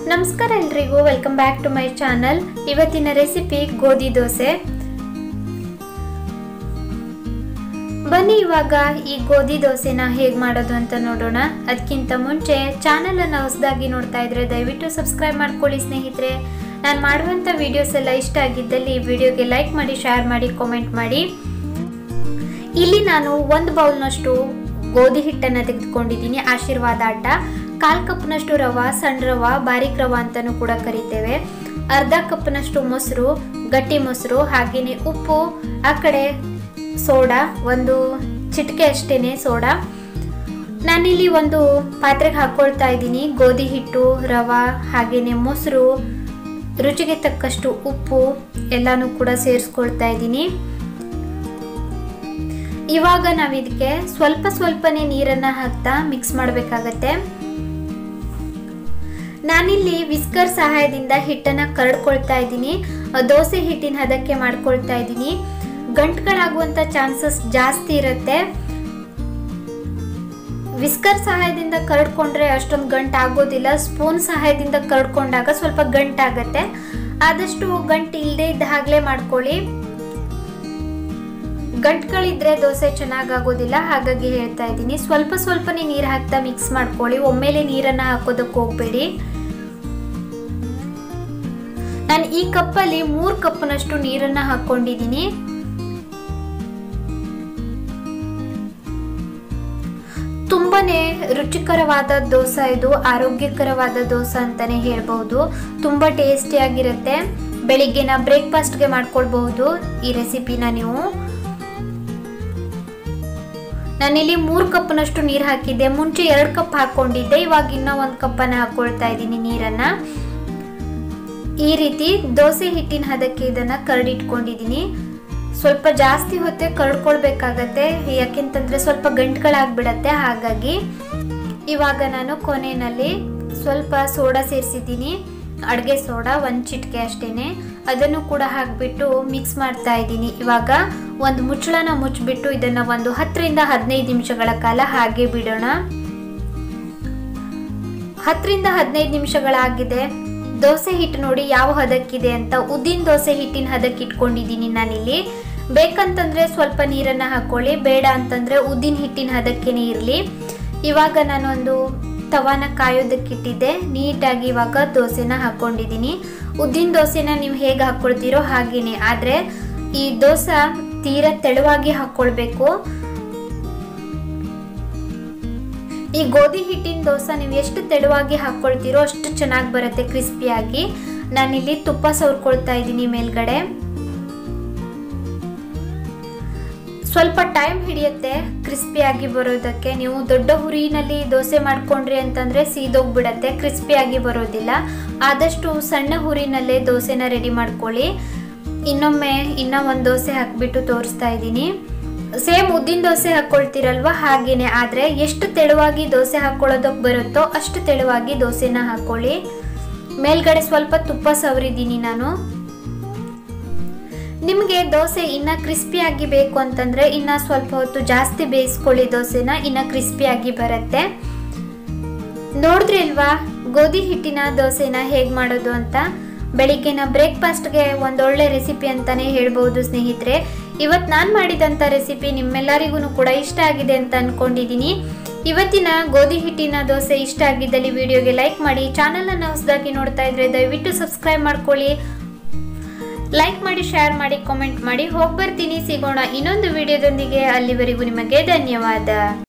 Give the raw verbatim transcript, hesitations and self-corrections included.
ನಮಸ್ಕಾರ ಎಲ್ಲರಿಗೂ, welcome back to my channel. ಇವತ್ತಿನ ರೆಸಿಪಿ ಗೋಧಿ ದೋಸೆ. ಬನ್ನಿ ಇವಾಗ ಈ ಗೋಧಿ ದೋಸೆನ ಹೇಗೆ ಮಾಡೋದು ಅಂತ ನೋಡೋಣ. ಅದಕ್ಕಿಂತ ಮುಂಚೆ ಚಾನಲ್ ಅನ್ನು ಹೊಸದಾಗಿ ನೋಡ್ತಾ ಇದ್ರೆ ದಯವಿಟ್ಟು ಸಬ್ಸ್ಕ್ರೈಬ್ ಮಾಡ್ಕೊಳ್ಳಿ ಸ್ನೇಹಿತರೆ. ನಾನು ಮಾಡುವಂಥ ವಿಡಿಯೋಸ್ ಎಲ್ಲ ಇಷ್ಟ ಆಗಿದ್ದಲ್ಲಿ ವಿಡಿಯೋಗೆ ಲೈಕ್ ಮಾಡಿ, ಶೇರ್ ಮಾಡಿ, ಕಾಮೆಂಟ್ ಮಾಡಿ. ಇಲ್ಲಿ ನಾನು ಒಂದು ಬೌಲ್ನಷ್ಟು ಗೋಧಿ ಹಿಟ್ಟನ್ನು ತೆಗೆದುಕೊಂಡಿದ್ದೀನಿ. ಆಶೀರ್ವಾದ ಆಟ. ಕಾಲ್ ಕಪ್ನಷ್ಟು ರವಾ, ಸಣ್ಣ ರವಾ, ಬಾರೀಕ್ ರವಾ ಅಂತಲೂ ಕೂಡ ಕರಿತೇವೆ. ಅರ್ಧ ಕಪ್ನಷ್ಟು ಮೊಸರು, ಗಟ್ಟಿ ಮೊಸರು, ಹಾಗೆಯೇ ಉಪ್ಪು, ಆ ಕಡೆ ಸೋಡಾ, ಒಂದು ಚಿಟಿಕೆ ಅಷ್ಟೇನೆ ಸೋಡಾ. ನಾನಿಲ್ಲಿ ಒಂದು ಪಾತ್ರೆಗೆ ಹಾಕ್ಕೊಳ್ತಾ ಇದ್ದೀನಿ ಗೋಧಿ ಹಿಟ್ಟು, ರವಾ, ಹಾಗೆಯೇ ಮೊಸರು, ರುಚಿಗೆ ತಕ್ಕಷ್ಟು ಉಪ್ಪು ಎಲ್ಲನೂ ಕೂಡ ಸೇರಿಸ್ಕೊಳ್ತಾ ಇದ್ದೀನಿ. ಇವಾಗ ನಾವು ಇದಕ್ಕೆ ಸ್ವಲ್ಪ ಸ್ವಲ್ಪನೇ ನೀರನ್ನು ಹಾಕ್ತಾ ಮಿಕ್ಸ್ ಮಾಡಬೇಕಾಗತ್ತೆ. ನಾನಿಲ್ಲಿ ವಿಸ್ಕರ್ ಸಹಾಯದಿಂದ ಹಿಟ್ಟನ್ನು ಕರಡ್ಕೊಳ್ತಾ ಇದ್ದೀನಿ. ದೋಸೆ ಹಿಟ್ಟಿನ ಹದಕ್ಕೆ ಮಾಡ್ಕೊಳ್ತಾ ಇದ್ದೀನಿ. ಗಂಟುಗಳಾಗುವಂಥ ಚಾನ್ಸಸ್ ಜಾಸ್ತಿ ಇರುತ್ತೆ. ವಿಸ್ಕರ್ ಸಹಾಯದಿಂದ ಕರಡ್ಕೊಂಡ್ರೆ ಅಷ್ಟೊಂದು ಗಂಟು ಆಗೋದಿಲ್ಲ. ಸ್ಪೂನ್ ಸಹಾಯದಿಂದ ಕರಡ್ಕೊಂಡಾಗ ಸ್ವಲ್ಪ ಗಂಟಾಗತ್ತೆ. ಆದಷ್ಟು ಗಂಟು ಇಲ್ಲದೆ ಇದ್ದ ಹಾಗಲೇ ಮಾಡ್ಕೊಳ್ಳಿ. ಗಂಟುಗಳಿದ್ರೆ ದೋಸೆ ಚೆನ್ನಾಗಾಗೋದಿಲ್ಲ, ಹಾಗಾಗಿ ಹೇಳ್ತಾ ಇದ್ದೀನಿ. ಸ್ವಲ್ಪ ಸ್ವಲ್ಪನೇ ನೀರು ಹಾಕ್ತಾ ಮಿಕ್ಸ್ ಮಾಡ್ಕೊಳ್ಳಿ. ಒಮ್ಮೆಲೆ ನೀರನ್ನು ಹಾಕೋದಕ್ಕೆ ಹೋಗಬೇಡಿ. ನಾನು ಈ ಕಪ್ಪಲ್ಲಿ ಮೂರು ಕಪ್ನಷ್ಟು ನೀರನ್ನು ಹಾಕೊಂಡಿದ್ದೀನಿ. ತುಂಬಾನೇ ರುಚಿಕರವಾದ ದೋಸೆ ಇದು. ಆರೋಗ್ಯಕರವಾದ ದೋಸೆ ಅಂತಾನೆ ಹೇಳ್ಬಹುದು. ತುಂಬಾ ಟೇಸ್ಟಿಯಾಗಿರುತ್ತೆ. ಬೆಳಿಗ್ಗೆನ ಬ್ರೇಕ್ಫಾಸ್ಟ್ಗೆ ಮಾಡ್ಕೊಳ್ಬಹುದು ಈ ರೆಸಿಪಿನ ನೀವು. ನಾನಿಲ್ಲಿ ಮೂರು ಕಪ್ನಷ್ಟು ನೀರು ಹಾಕಿದ್ದೆ. ಮುಂಚೆ ಎರಡು ಕಪ್ ಹಾಕೊಂಡಿದ್ದೆ, ಇವಾಗ ಇನ್ನೂ ಒಂದು ಕಪ್ಪನ್ನು ಹಾಕೊಳ್ತಾ ಇದ್ದೀನಿ ನೀರನ್ನ. ಈ ರೀತಿ ದೋಸೆ ಹಿಟ್ಟಿನ ಹದಕ್ಕೆ ಇದನ್ನ ಕರಡಿಟ್ಕೊಂಡಿದ್ದೀನಿ. ಸ್ವಲ್ಪ ಜಾಸ್ತಿ ಹೊತ್ತೆ ಕರಡ್ಕೊಳ್ಬೇಕಾಗತ್ತೆ, ಯಾಕೆಂತಂದ್ರೆ ಸ್ವಲ್ಪ ಗಂಟುಗಳಾಗ್ಬಿಡತ್ತೆ. ಹಾಗಾಗಿ ಇವಾಗ ನಾನು ಕೊನೆಯಲ್ಲಿ ಸ್ವಲ್ಪ ಸೋಡಾ ಸೇರಿಸಿದ್ದೀನಿ, ಅಡುಗೆ ಸೋಡಾ ಒಂದು ಚಿಟಿಕೆ ಅಷ್ಟೇನೆ. ಅದನ್ನು ಕೂಡ ಹಾಕಿಬಿಟ್ಟು ಮಿಕ್ಸ್ ಮಾಡ್ತಾ ಇದ್ದೀನಿ. ಇವಾಗ ಒಂದು ಮುಚ್ಚಳನ ಮುಚ್ಚಿಬಿಟ್ಟು ಇದನ್ನು ಒಂದು ಹತ್ತರಿಂದ ಹದಿನೈದು ನಿಮಿಷಗಳ ಕಾಲ ಹಾಗೆ ಬಿಡೋಣ. ಹತ್ತರಿಂದ ಹದಿನೈದು ನಿಮಿಷಗಳಾಗಿದೆ. ದೋಸೆ ಹಿಟ್ಟು ನೋಡಿ ಯಾವ ಹದಕ್ಕಿದೆ ಅಂತ. ಉದ್ದಿನ ದೋಸೆ ಹಿಟ್ಟಿನ ಹದಕ್ಕೆ ಇಟ್ಕೊಂಡಿದ್ದೀನಿ ನಾನಿಲ್ಲಿ. ಬೇಕಂತಂದ್ರೆ ಸ್ವಲ್ಪ ನೀರನ್ನು ಹಾಕೊಳ್ಳಿ, ಬೇಡ ಅಂತಂದ್ರೆ ಉದ್ದಿನ ಹಿಟ್ಟಿನ ಹದಕ್ಕೇನೆ ಇರಲಿ. ಇವಾಗ ನಾನೊಂದು ತವಾನ ಕಾಯೋದಕ್ಕಿಟ್ಟಿದ್ದೆ. ನೀಟಾಗಿ ಇವಾಗ ದೋಸೆನ ಹಾಕೊಂಡಿದ್ದೀನಿ. ಉದ್ದಿನ ದೋಸೆನ ನೀವು ಹೇಗೆ ಹಾಕ್ಕೊಳ್ತೀರೋ ಹಾಗೇನೆ, ಆದರೆ ಈ ದೋಸೆ ತೀರಾ ತೆಳುವಾಗಿ ಹಾಕ್ಕೊಳ್ಬೇಕು. ಈ ಗೋಧಿ ಹಿಟ್ಟಿನ ದೋಸೆ ನೀವು ಎಷ್ಟು ತೆಳುವಾಗಿ ಹಾಕ್ಕೊಳ್ತೀರೋ ಅಷ್ಟು ಚೆನ್ನಾಗಿ ಬರುತ್ತೆ, ಕ್ರಿಸ್ಪಿಯಾಗಿ. ನಾನಿಲ್ಲಿ ತುಪ್ಪ ಸವರ್ಕೊಳ್ತಾ ಇದ್ದೀನಿ ಮೇಲ್ಗಡೆ. ಸ್ವಲ್ಪ ಟೈಮ್ ಹಿಡಿಯುತ್ತೆ ಕ್ರಿಸ್ಪಿಯಾಗಿ ಬರೋದಕ್ಕೆ. ನೀವು ದೊಡ್ಡ ಹುರಿನಲ್ಲಿ ದೋಸೆ ಮಾಡ್ಕೊಂಡ್ರಿ ಅಂತಂದರೆ ಸೀದೋಗ್ಬಿಡತ್ತೆ, ಕ್ರಿಸ್ಪಿಯಾಗಿ ಬರೋದಿಲ್ಲ. ಆದಷ್ಟು ಸಣ್ಣ ಹುರಿನಲ್ಲೇ ದೋಸೆನ ರೆಡಿ ಮಾಡ್ಕೊಳ್ಳಿ. ಇನ್ನೊಮ್ಮೆ ಇನ್ನೂ ಒಂದು ದೋಸೆ ಹಾಕಿಬಿಟ್ಟು ತೋರಿಸ್ತಾ ಇದ್ದೀನಿ. ಸೇಮ್ ಉದ್ದಿನ ದೋಸೆ ಹಾಕ್ಕೊಳ್ತೀರಲ್ವ ಹಾಗೇನೆ, ಆದರೆ ಎಷ್ಟು ತೆಳುವಾಗಿ ದೋಸೆ ಹಾಕ್ಕೊಳ್ಳೋದಕ್ಕೆ ಬರುತ್ತೋ ಅಷ್ಟು ತೆಳುವಾಗಿ ದೋಸೆನ ಹಾಕ್ಕೊಳ್ಳಿ. ಮೇಲ್ಗಡೆ ಸ್ವಲ್ಪ ತುಪ್ಪ ಸವರಿದ್ದೀನಿ ನಾನು. ನಿಮಗೆ ದೋಸೆ ಇನ್ನ ಕ್ರಿಸ್ಪಿಯಾಗಿ ಬೇಕು ಅಂತಂದ್ರೆ ಇನ್ನ ಸ್ವಲ್ಪ ಹೊತ್ತು ಜಾಸ್ತಿ ಬೇಯಿಸ್ಕೊಳ್ಳಿ ದೋಸೆನ, ಇನ್ನ ಕ್ರಿಸ್ಪಿಯಾಗಿ ಬರುತ್ತೆ. ನೋಡಿದ್ರಿ ಅಲ್ವಾ ಗೋಧಿ ಹಿಟ್ಟಿನ ದೋಸೆನ ಹೇಗೆ ಮಾಡೋದು ಅಂತ. ಬೆಳಿಗ್ಗೆನ ಬ್ರೇಕ್ಫಾಸ್ಟ್ಗೆ ಒಂದೊಳ್ಳೆ ರೆಸಿಪಿ ಅಂತಾನೆ ಹೇಳ್ಬೋದು ಸ್ನೇಹಿತರೆ. ಇವತ್ತು ನಾನು ಮಾಡಿದಂಥ ರೆಸಿಪಿ ನಿಮ್ಮೆಲ್ಲರಿಗೂ ಕೂಡ ಇಷ್ಟ ಆಗಿದೆ ಅಂತ ಅಂದ್ಕೊಂಡಿದ್ದೀನಿ. ಇವತ್ತಿನ ಗೋಧಿ ಹಿಟ್ಟಿನ ದೋಸೆ ಇಷ್ಟ ಆಗಿದ್ದಲ್ಲಿ ವಿಡಿಯೋಗೆ ಲೈಕ್ ಮಾಡಿ. ಚಾನಲನ್ನು ಹೊಸದಾಗಿ ನೋಡ್ತಾ ಇದ್ರೆ ದಯವಿಟ್ಟು ಸಬ್ಸ್ಕ್ರೈಬ್ ಮಾಡ್ಕೊಳ್ಳಿ. ಲೈಕ್ ಮಾಡಿ, ಶೇರ್ ಮಾಡಿ, ಕಾಮೆಂಟ್ ಮಾಡಿ. ಹೋಗಿ ಬರ್ತೀನಿ. ಸಿಗೋಣ ಇನ್ನೊಂದು ವಿಡಿಯೋದೊಂದಿಗೆ. ಅಲ್ಲಿವರೆಗೂ ನಿಮಗೆ ಧನ್ಯವಾದ.